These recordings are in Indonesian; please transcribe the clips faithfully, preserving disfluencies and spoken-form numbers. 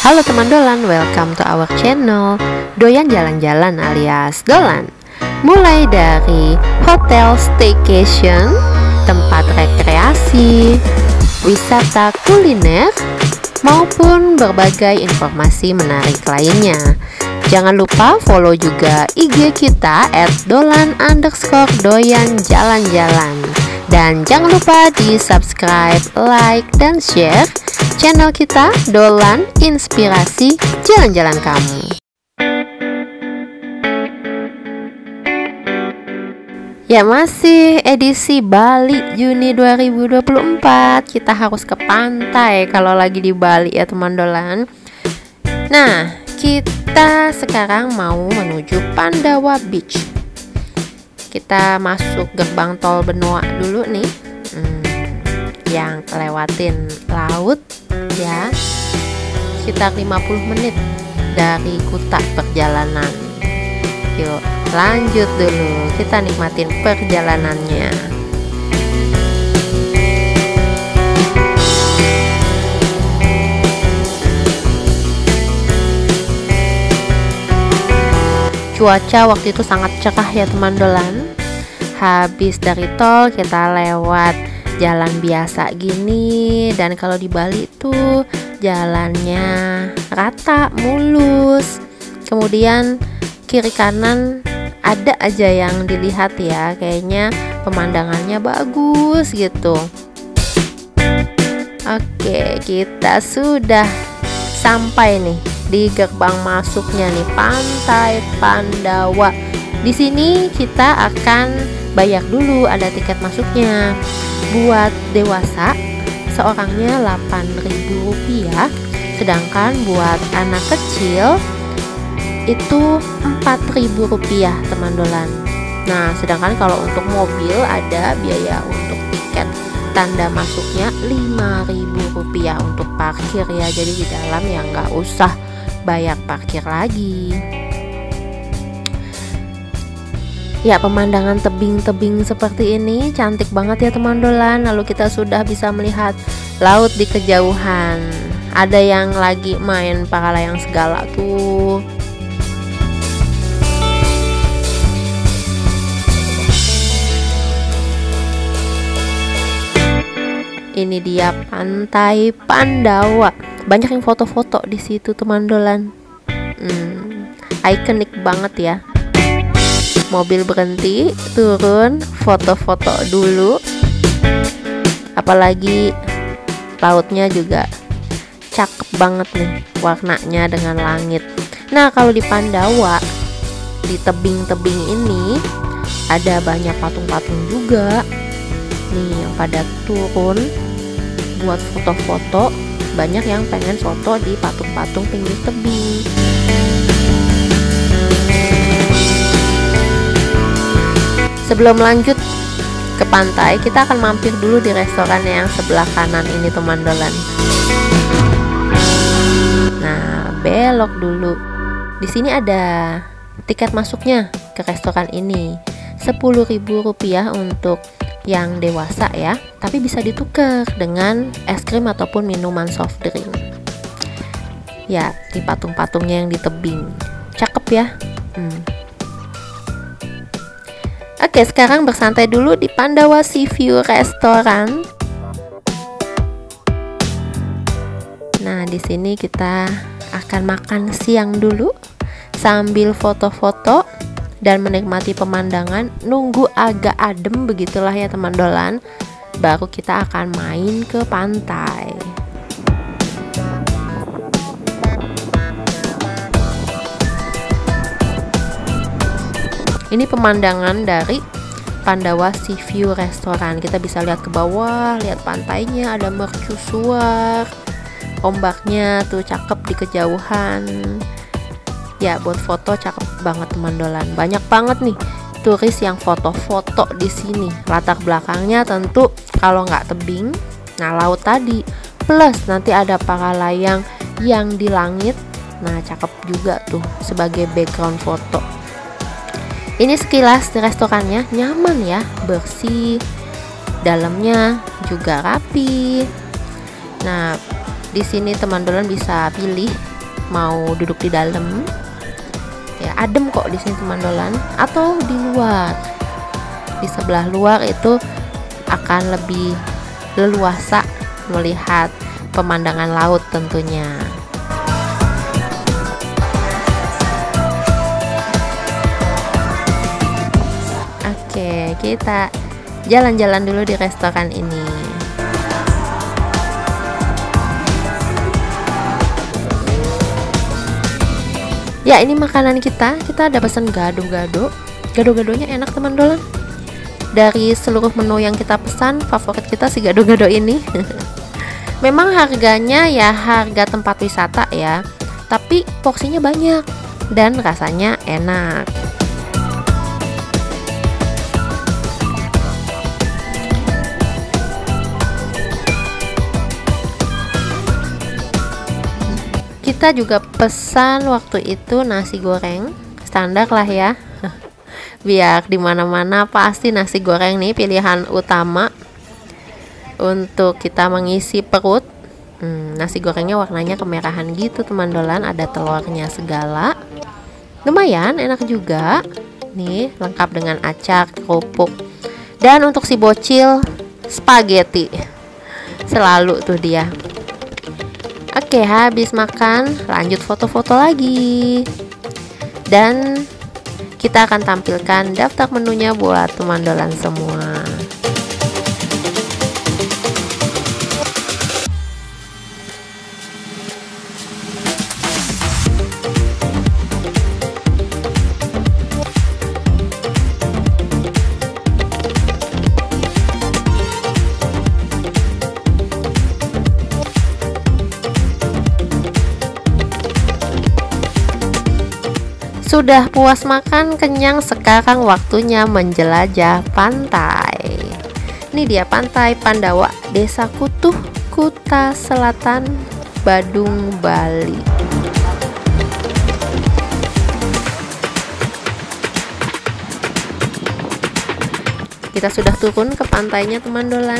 Halo teman Dolan, welcome to our channel Doyan Jalan-Jalan alias Dolan. Mulai dari hotel staycation, tempat rekreasi, wisata kuliner, maupun berbagai informasi menarik lainnya. Jangan lupa follow juga I G kita at dolan underscore doyan jalan-jalan. Dan jangan lupa di subscribe, like, dan share channel kita Dolan Inspirasi Jalan-Jalan Kamu. Ya, masih edisi Bali Juni dua ribu dua puluh empat. Kita harus ke pantai kalau lagi di Bali ya teman Dolan. Nah, kita sekarang mau menuju Pandawa Beach. Kita masuk gerbang tol Benoa dulu nih, hmm, yang lewatin laut ya, sekitar lima puluh menit dari Kuta perjalanan. Yuk lanjut dulu, kita nikmatin perjalanannya. Cuaca waktu itu sangat cerah ya teman Dolan. Habis dari tol kita lewat jalan biasa gini, dan kalau di Bali tuh jalannya rata, mulus. Kemudian kiri kanan ada aja yang dilihat ya, kayaknya pemandangannya bagus gitu. Oke, kita sudah sampai nih di gerbang masuknya nih, Pantai Pandawa. Di sini kita akan bayar dulu, ada tiket masuknya. Buat dewasa seorangnya delapan ribu rupiah, sedangkan buat anak kecil itu empat ribu rupiah teman Dolan. Nah, sedangkan kalau untuk mobil ada biaya untuk tiket tanda masuknya lima ribu rupiah untuk parkir ya. Jadi di dalam ya nggak usah bayar parkir lagi. Ya, pemandangan tebing-tebing seperti ini cantik banget ya teman Dolan. Lalu kita sudah bisa melihat laut di kejauhan. Ada yang lagi main para layang segala tuh. Ini dia Pantai Pandawa. Banyak yang foto-foto di situ teman Dolan. Hmm, ikonik banget ya. Mobil berhenti, turun, foto-foto dulu. Apalagi lautnya juga cakep banget nih warnanya dengan langit. Nah, kalau di Pandawa, di tebing-tebing ini ada banyak patung-patung juga nih yang pada turun buat foto-foto. Banyak yang pengen foto di patung-patung pinggir tebing. Sebelum lanjut ke pantai, kita akan mampir dulu di restoran yang sebelah kanan ini teman Dolan. Nah, belok dulu. Di sini ada tiket masuknya ke restoran ini, sepuluh ribu rupiah untuk yang dewasa ya, tapi bisa ditukar dengan es krim ataupun minuman soft drink. Ya, di patung-patungnya yang di tebing, cakep ya. Hmm. Oke, sekarang bersantai dulu di Pandawa Sea View Restoran. Nah, di sini kita akan makan siang dulu sambil foto-foto dan menikmati pemandangan. Nunggu agak adem begitulah ya teman Dolan, baru kita akan main ke pantai. Ini pemandangan dari Pandawa Sea View Restoran. Kita bisa lihat ke bawah, lihat pantainya, ada mercusuar, ombaknya tuh cakep di kejauhan. Ya, buat foto cakep banget teman Dolan. Banyak banget nih turis yang foto-foto di sini. Latar belakangnya tentu kalau nggak tebing, nah laut tadi. Plus nanti ada para layang yang di langit. Nah, cakep juga tuh sebagai background foto. Ini sekilas di restorannya, nyaman ya, bersih, dalamnya juga rapi. Nah, di sini teman Dolan bisa pilih mau duduk di dalam, ya adem kok di sini teman-teman, atau di luar. Di sebelah luar itu akan lebih leluasa melihat pemandangan laut tentunya. Oke, kita jalan-jalan dulu di restoran ini. Ya, ini makanan kita. Kita ada pesan gado-gado. Gado-gadonya enak teman-teman. Dari seluruh menu yang kita pesan, favorit kita si gado-gado ini. Memang harganya ya harga tempat wisata ya, tapi porsinya banyak dan rasanya enak. Kita juga pesan waktu itu nasi goreng standar lah ya. Biar dimana-mana pasti nasi goreng nih pilihan utama untuk kita mengisi perut. hmm, Nasi gorengnya warnanya kemerahan gitu teman-teman, ada telurnya segala. Lumayan enak juga. Nih lengkap dengan acar, kerupuk. Dan untuk si bocil, spaghetti. Selalu tuh dia. Oke, habis makan lanjut foto-foto lagi. Dan kita akan tampilkan daftar menunya buat teman-teman semua. Sudah puas makan, kenyang, sekarang waktunya menjelajah pantai. Ini dia Pantai Pandawa, Desa Kutuh, Kuta Selatan, Badung, Bali. Kita sudah turun ke pantainya teman-teman.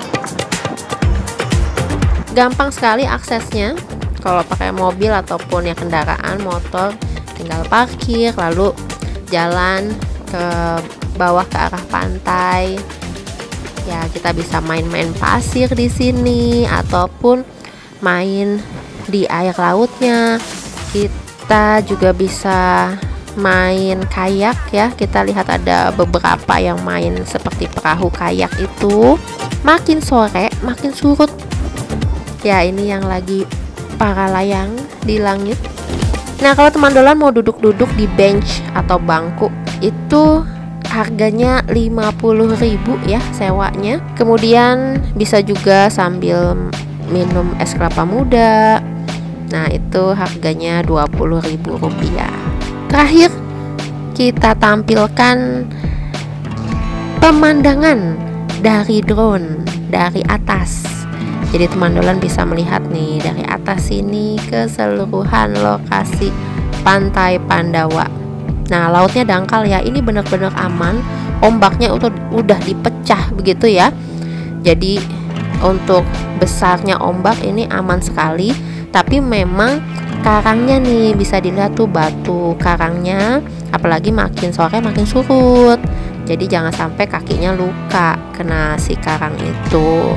Gampang sekali aksesnya. Kalau pakai mobil ataupun ya kendaraan motor, tinggal parkir lalu jalan ke bawah ke arah pantai. Ya, kita bisa main-main pasir di sini ataupun main di air lautnya. Kita juga bisa main kayak ya. Kita lihat ada beberapa yang main seperti perahu kayak itu. Makin sore makin surut. Ya, ini yang lagi para layang di langit. Nah, kalau teman-teman mau duduk-duduk di bench atau bangku, itu harganya lima puluh ribu ya sewanya. Kemudian bisa juga sambil minum es kelapa muda. Nah, itu harganya dua puluh ribu rupiah. Terakhir, kita tampilkan pemandangan dari drone dari atas. Jadi teman-teman bisa melihat nih dari atas sini keseluruhan lokasi Pantai Pandawa. Nah, lautnya dangkal ya, ini benar-benar aman. Ombaknya udah, udah dipecah begitu ya. Jadi untuk besarnya ombak ini aman sekali. Tapi memang karangnya nih bisa dilihat tuh batu karangnya. Apalagi makin sore makin surut. Jadi jangan sampai kakinya luka kena si karang itu.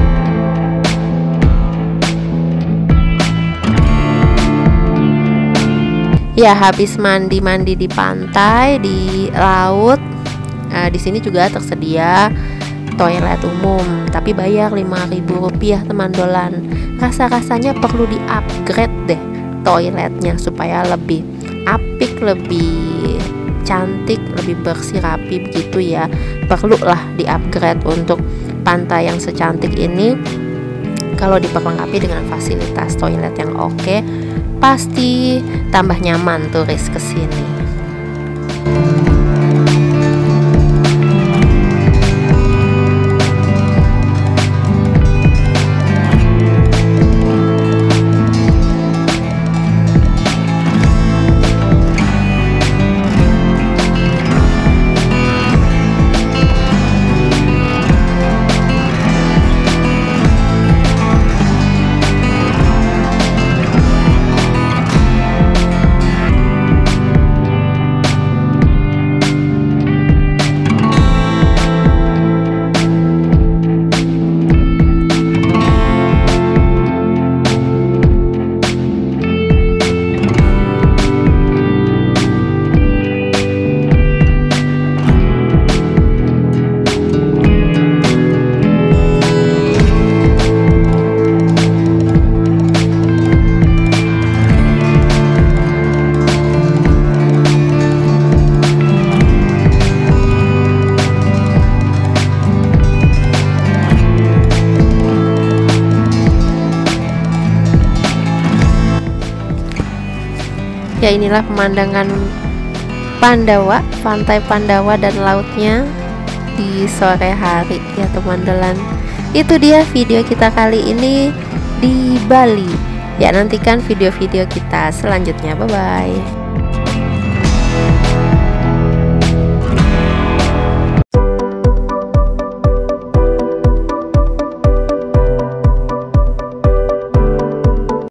Ya, habis mandi-mandi di pantai, di laut. Nah, di sini juga tersedia toilet umum, tapi bayar lima ribu rupiah teman-teman. Rasa-rasanya perlu di-upgrade deh toiletnya supaya lebih apik, lebih cantik, lebih bersih, rapi begitu ya. Perlulah di-upgrade untuk pantai yang secantik ini. Kalau diperlengkapi dengan fasilitas toilet yang oke, pasti tambah nyaman turis kesini. Ya, inilah pemandangan Pandawa, pantai Pandawa dan lautnya di sore hari ya teman-teman. Itu dia video kita kali ini di Bali. Ya, nantikan video-video kita selanjutnya. Bye bye.